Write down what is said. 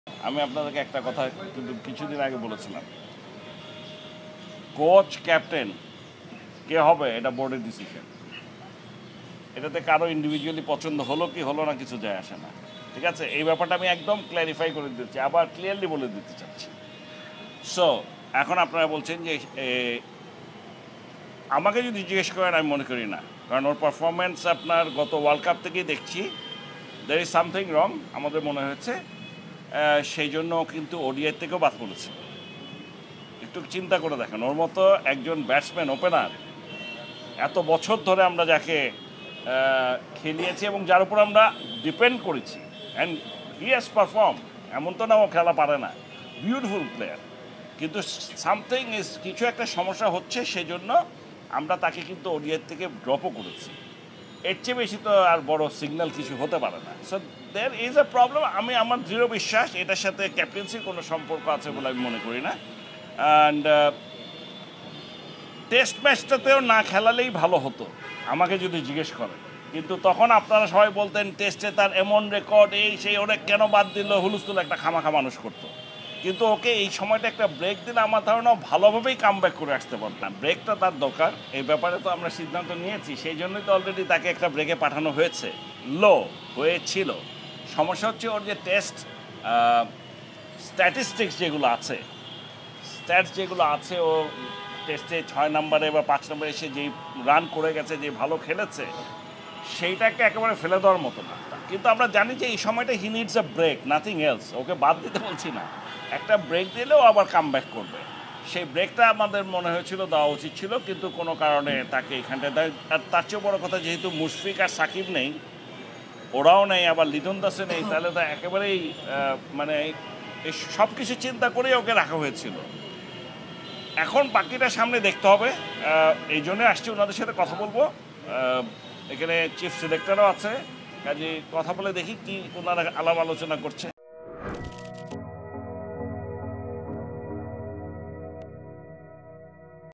আমি আপনাদেরকে একটা কথা কিন্তু কিছুদিন আগে বলেছিলাম, কোচ ক্যাপ্টেন কে হবে এটা বোর্ডের ডিসিশন। এটাতে কারো ইন্ডিভিজুয়ালি পছন্দ হলো কি হলো না কিছু যায় আসে না, ঠিক আছে? এই ব্যাপারটা আমি একদম ক্ল্যারিফাই করে দিচ্ছি, আবার ক্লিয়ারলি বলে দিতে চাচ্ছি। সো এখন আপনারা বলছেন যে আমাকে যদি জিজ্ঞেস করেন আমি মনে করি না, কারণ ওর পারফরমেন্স আপনার গত ওয়ার্ল্ড কাপ থেকেই দেখছি দের ইজ সামথিং রং আমাদের মনে হয়েছে। সেই জন্য কিন্তু ওডিআই থেকেও বাদ পড়েছে। একটু চিন্তা করে দেখেন, ওর মতো একজন ব্যাটসম্যান ওপেনার এত বছর ধরে আমরা যাকে খেলিয়েছি এবং যার উপর আমরা ডিপেন্ড করেছি, অ্যান্ড হি হ্যাজ পারফর্ম, এমন তো না ও খেলা পারে না, বিউটিফুল প্লেয়ার, কিন্তু সামথিং ইজ, কিছু একটা সমস্যা হচ্ছে, সেই জন্য আমরা তাকে কিন্তু ওডিআই থেকে ড্রপও করেছি। এর চেয়ে বেশি তো আর বড় সিগন্যাল কিছু হতে পারে না। So there is a problem. আমি আমার দৃঢ় বিশ্বাস এটার সাথে ক্যাপ্টেন্সির কোনো সম্পর্ক আছে বলে আমি মনে করি না। অ্যান্ড টেস্ট ম্যাচটাতেও না খেলালেই ভালো হতো আমাকে যদি জিজ্ঞেস করেন, কিন্তু তখন আপনারা সবাই বলতেন টেস্টে তার এমন রেকর্ড, এই সেই, ওরা কেন বাদ দিল, হুলস্থুল একটা খামাখা মানুষ করতো। কিন্তু ওকে এই সময়টা একটা ব্রেক দিলে আমার ধারণা ভালোভাবেই কামব্যাক করে আসতে পারতাম। ব্রেকটা তার দরকার, এই ব্যাপারে তো আমরা সিদ্ধান্ত নিয়েছি, সেই জন্যই তো অলরেডি তাকে একটা ব্রেকে পাঠানো হয়েছে, লো হয়েছিল। সমস্যা হচ্ছে ওর যে টেস্ট স্ট্যাটিস্টিক্স যেগুলো আছে, স্ট্যাটস যেগুলো আছে, ও টেস্টে 6 নম্বরে বা 5 নম্বরে এসে যেই রান করে গেছে, যে ভালো খেলেছে, সেইটাকে একেবারে ফেলে দেওয়ার মতো না। কিন্তু আমরা জানি যে এই সময়টা he needs a break, nothing else. ওকে বাদ দিতে বলছি না, একটা ব্রেক দিলেও আবার কাম ব্যাক করবে। সেই ব্রেকটা আমাদের মনে হয়েছিল দেওয়া উচিত ছিল, কিন্তু কোনো কারণে তাকে এখানটায় দেয়। আর তার চেয়েও বড় কথা, যেহেতু মুশফিক আর সাকিব নেই, ওরাও নেই, আবার লিটন দাসে নেই, তাহলে তো একেবারেই মানে এই সব কিছু চিন্তা করেই ওকে রাখা হয়েছিল। এখন বাকিটা সামনে দেখতে হবে, এই জন্য আসছি ওনাদের সাথে কথা বলবো। এখানে চিফ সিলেক্টরও আছে, কাজে কথা বলে দেখি কি ওনারা আলাপ আলোচনা করছে।